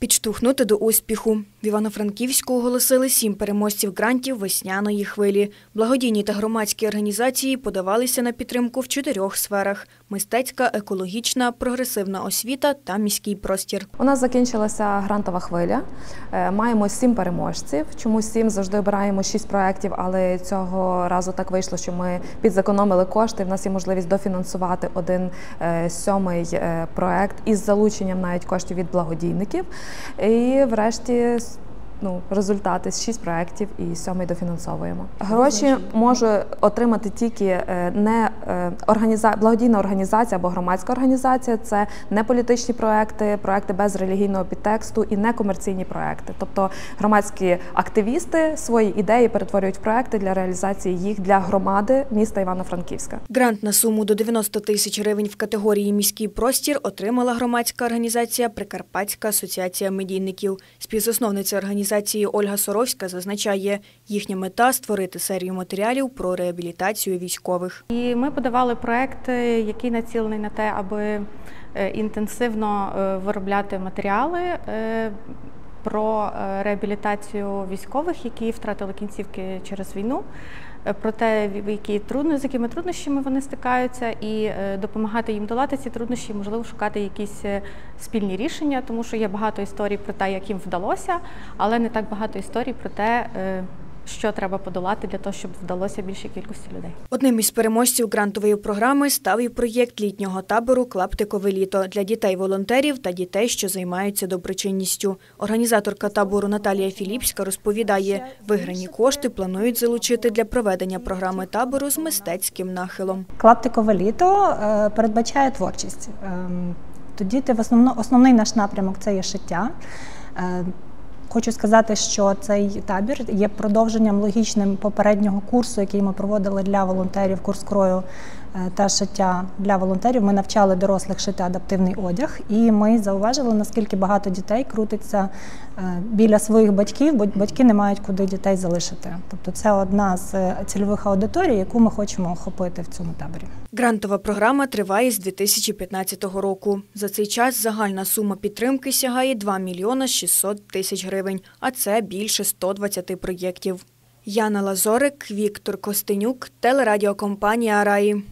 Підштовхнути до успіху. В Івано-Франківську оголосили 7 переможців грантів весняної хвилі. Благодійні та громадські організації подавалися на підтримку в 4 сферах – мистецька, екологічна, прогресивна освіта та міський простір. У нас закінчилася грантова хвиля. Маємо 7 переможців. Чому 7? Завжди обираємо 6 проєктів, але цього разу так вийшло, що ми підзекономили кошти. В нас є можливість дофінансувати один 7-й проєкт із залученням навіть коштів від благодійників. І врешті результати з 6 проєктів і 7-й дофінансовуємо. Гроші може отримати тільки не благодійна організація або громадська організація, це не політичні проєкти, проєкти без релігійного підтексту і не комерційні проєкти. Тобто громадські активісти свої ідеї перетворюють в проєкти для реалізації їх для громади міста Івано-Франківська. Грант на суму до 90 тисяч гривень в категорії «Міський простір» отримала громадська організація «Прикарпатська асоціація медійників». Співзасновниця організації Ольга Соровська зазначає, їхня мета – створити серію матеріалів про реабілітацію військових. І ми подавали проєкт, який націлений на те, аби інтенсивно виробляти матеріали про реабілітацію військових, які втратили кінцівки через війну, про те, з якими труднощами вони стикаються, і допомагати їм долати ці труднощі, можливо, шукати якісь спільні рішення, тому що є багато історій про те, як їм вдалося, але не так багато історій про те, що треба подолати для того, щоб вдалося більшій кількості людей. Одним із переможців грантової програми став і проєкт літнього табору «Клаптикове літо» для дітей-волонтерів та дітей, що займаються доброчинністю. Організаторка табору Наталія Філіпська розповідає, виграні кошти планують залучити для проведення програми табору з мистецьким нахилом. «Клаптикове літо» передбачає творчість. Тоді основний наш напрямок – це є шиття. Хочу сказати, що цей табір є продовженням логічним попереднього курсу, який ми проводили для волонтерів, курс крою та шиття для волонтерів. Ми навчали дорослих шити адаптивний одяг, і ми зауважили, наскільки багато дітей крутиться біля своїх батьків, бо батьки не мають куди дітей залишити. Тобто це одна з цільових аудиторій, яку ми хочемо охопити в цьому таборі. Грантова програма триває з 2015 року. За цей час загальна сума підтримки сягає 2 мільйона 600 тисяч гривень, а це більше 120 проєктів. Яна Лазорик, Віктор Костенюк, телерадіокомпанія «Раї».